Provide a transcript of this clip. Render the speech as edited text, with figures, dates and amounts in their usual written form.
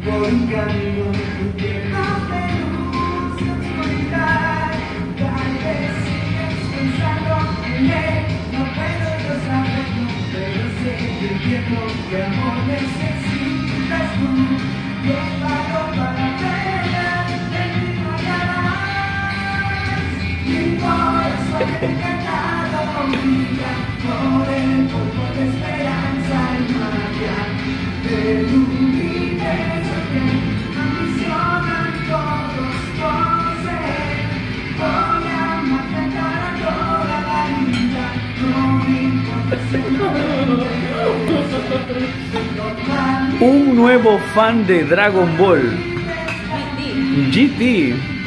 por un camino lleno de luz y oscuridad. Tal vez sigues pensando en él, no puedo yo saberlo, pero sé que entiendo que amor necesitas tú. Yo pago para pena, de mí no hallarás. Mi corazón encantado brilla por el polvo de esperanza y magia del universo que ambicionan todos conocer. Voy a amarte para toda la vida, no me importa si no Un nuevo fan de Dragon Ball, GT.